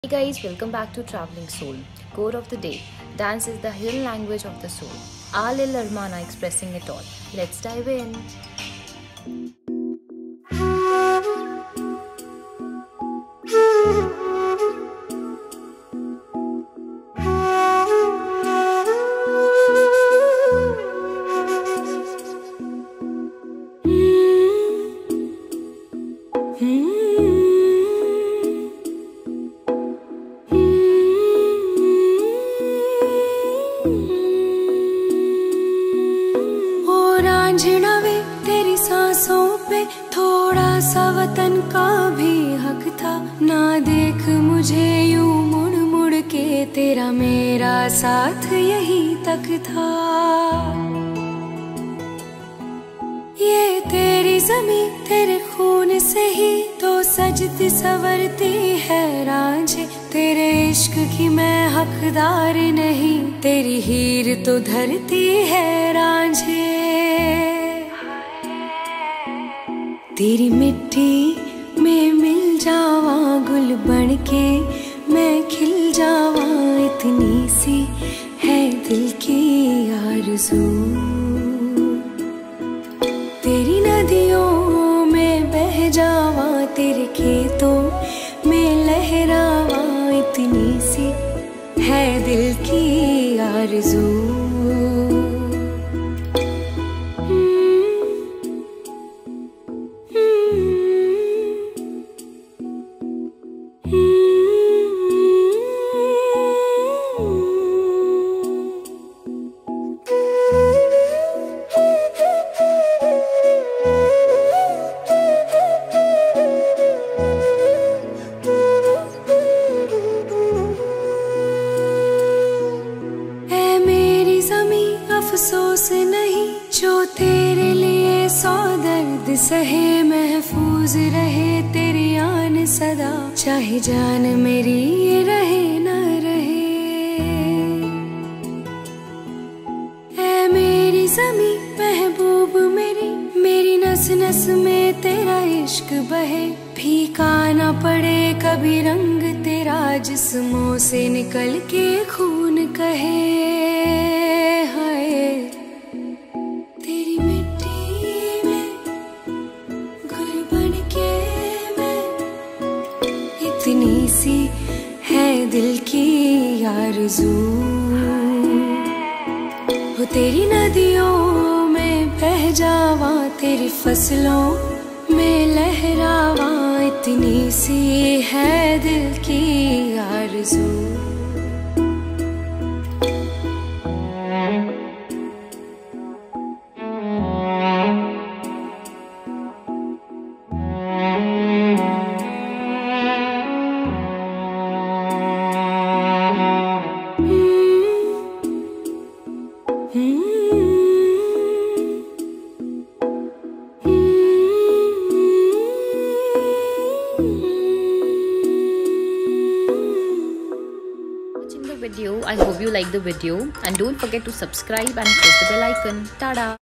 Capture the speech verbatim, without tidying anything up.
Hey guys, welcome back to Traveling Soul. Core of the day. Dance is the hidden language of the soul. Our little Armana expressing it all. Let's dive in. Raanjhanaa वे तेरी सांसों पे थोड़ा सा वतन का भी हक था। ना देख मुझे यूं मुड़ मुड़ के, तेरा मेरा साथ यही तक था। ये तेरी ज़मीं तेरे खून से ही तो सजती संवरती है रांझे। तेरे इश्क की मैं हकदार नहीं, तेरी हीर तो धरती है रांझे। तेरी मिट्टी में मिल जावा गुल बन के, मैं खिल जावा, इतनी सी है दिल की आरज़ू। तेरी नदियों में बह जावा, तेरे खेतों में लहरावा, इतनी सी है दिल की आरज़ू। अफसोस नहीं जो तेरे लिए सौ दर्द सहे, महफूज रहे तेरी आन सदा, चाहे जान मेरी ये रहे न रहे। ऐ मेरी ज़मीं महबूब मेरी, मेरी नस नस में तेरा इश्क बहे। फीका ना पड़े कभी रंग तेरा, जिस्मों से निकल के खून कहे। तेरी मिट्टी में गुल बन के मैं, इतनी सी है दिल की आरज़ू। हो तेरी नदियों में बह जावा, तेरी फसलों में लहरावा, इतनी सी है दिल की आरज़ू। Video. I hope you like the video and don't forget to subscribe and press the bell icon. Tada!